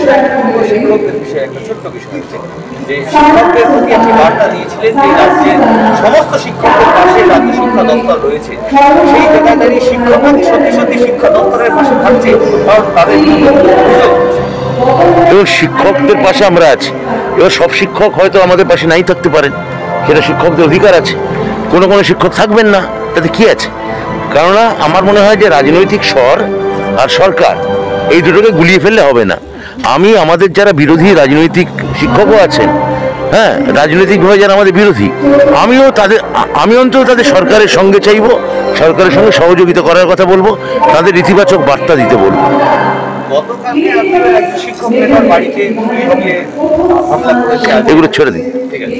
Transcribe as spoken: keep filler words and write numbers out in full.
শিক্ষকদের বিষয়ে একটা ছোট্ট বিষয় হচ্ছে যে শিক্ষকদের প্রতি একটি বার্তা দিয়েছিলেন যে রাজ্যের সমস্ত শিক্ষকদের পাশে রাজ্য শিক্ষা দপ্তর রয়েছে, সেই জায়গায় দাঁড়িয়ে শিক্ষকরা সত্যি সত্যি শিক্ষা দপ্তরের পাশে থাকছে, কারণ তাদের এবং শিক্ষকদের পাশে আমরা আছি। এবার সব শিক্ষক হয়তো আমাদের পাশে নাই থাকতে পারেন, সেটা শিক্ষকদের অধিকার আছে। কোনো কোনো শিক্ষক থাকবেন না, তাতে কি আছে? কেননা আমার মনে হয় যে রাজনৈতিক স্বর আর সরকার এই দুটোকে গুলিয়ে ফেললে হবে না। আমি আমাদের যারা বিরোধী রাজনৈতিক শিক্ষকও আছেন, হ্যাঁ, রাজনৈতিকভাবে যারা আমাদের বিরোধী, আমিও তাদের আমি অন্তত তাদের সরকারের সঙ্গে চাইব, সরকারের সঙ্গে সহযোগিতা করার কথা বলবো, তাদের ইতিবাচক বার্তা দিতে বলবো। গতকালকে শিক্ষক নেতার বাড়িতে এগুলো ছেড়ে দিন, ঠিক আছে।